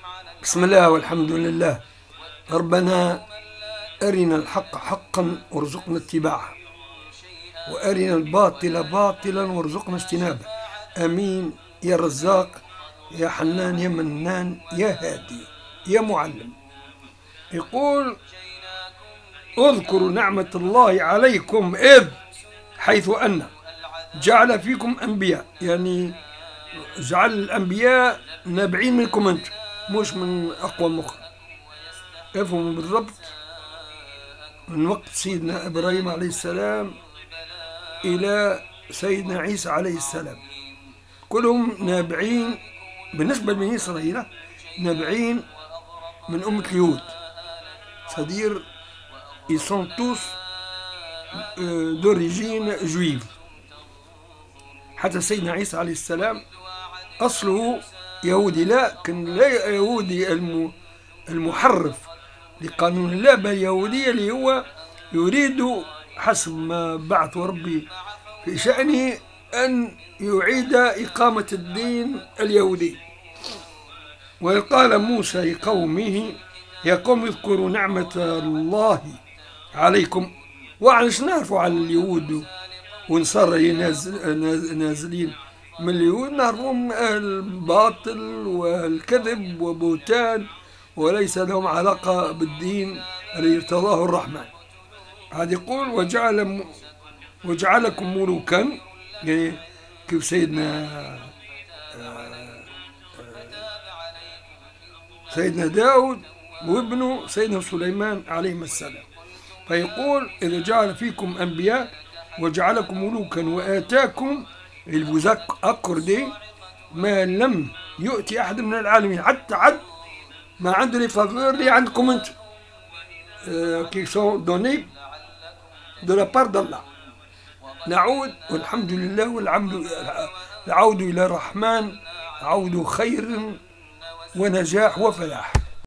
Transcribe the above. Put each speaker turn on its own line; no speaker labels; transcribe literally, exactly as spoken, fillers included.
بسم الله والحمد لله. ربنا أرنا الحق حقا وارزقنا اتباعه، وأرنا الباطل باطلا وارزقنا اجتنابه. آمين يا رزاق يا حنان يا منان يا هادي يا معلم. يقول: اذكروا نعمة الله عليكم إذ حيث أن جعل فيكم أنبياء، يعني جعل الأنبياء نابعين منكم أنتم، مش من أقوى مخ. افهموا بالضبط من وقت سيدنا إبراهيم عليه السلام إلى سيدنا عيسى عليه السلام، كلهم نابعين بالنسبة لبني إسرائيل، نابعين من أمة اليهود. c'est-à-dire ils sont tous euh, d'origine juive. حتى سيدنا عيسى عليه السلام أصله يهودي، لكن لا يهودي المحرف لقانون الله، بل يهودية اللي هو يريد حسب ما بعث ربي في شأنه أن يعيد إقامة الدين اليهودي. وقال موسى لقومه: يا قوم اذكروا نعمة الله عليكم. وعلاش نعرفوا على اليهود ونصارى نازل نازلين من اليهود، نعرفهم الباطل والكذب وبهتان، وليس لهم علاقة بالدين الذي ارتضاه الرحمن. هذا يقول: وجعل وجعلكم ملوكا، يعني كيف سيدنا سيدنا داود وابنه سيدنا سليمان عليهما السلام. فيقول: إذا جعل فيكم أنبياء وجعلكم ملوكا وآتاكم البوزاك أكردي ما لم يؤتي أحد من العالمين، حتى عد ما عنده لي فافور اللي عندكم انتم كي سون دوني دو لا بار دالله. نعود والحمد لله والعمد العود إلى الرحمن عود خير ونجاح وفلاح.